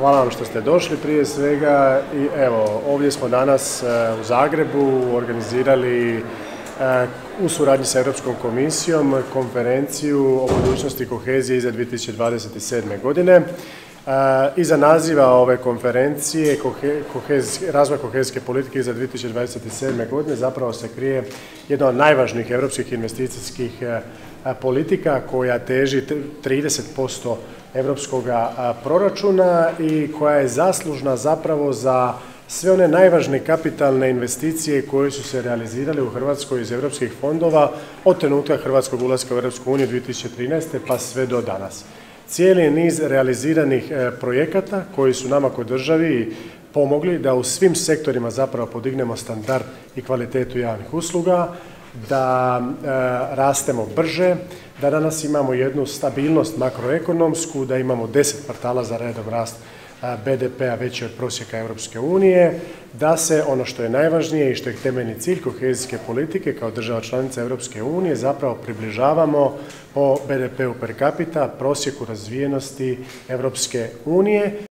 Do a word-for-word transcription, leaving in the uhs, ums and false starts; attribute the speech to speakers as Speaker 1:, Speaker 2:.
Speaker 1: hvala vam što ste došli prije svega i evo, ovdje smo danas u Zagrebu organizirali u suradnji sa Europskom komisijom konferenciju o budućnosti kohezije iza dvije tisuće dvadeset sedme. godine. Iza naziva ove konferencije razvoj kohezijske politike iza dvije tisuće dvadeset sedme. godine zapravo se krije jedna od najvažnijih europskih investicijskih politika koja teži trideset posto europskog proračuna i koja je zaslužna zapravo za sve one najvažnije kapitalne investicije koje su se realizirale u Hrvatskoj iz europskih fondova od trenutka hrvatskog ulaska u Europsku uniju dvije tisuće trinaeste. pa sve do danas. Cijeli niz realiziranih projekata koji su nama kao državi pomogli da u svim sektorima zapravo podignemo standard i kvalitetu javnih usluga, da e, rastemo brže, da danas imamo jednu stabilnost makroekonomsku, da imamo deset kvartala za redom rast be de pea veći od prosjeka Europske unije, da se ono što je najvažnije i što je temeljni cilj kohezijske politike kao država članica Europske unije zapravo približavamo po be de peu per capita prosjeku razvijenosti Europske unije.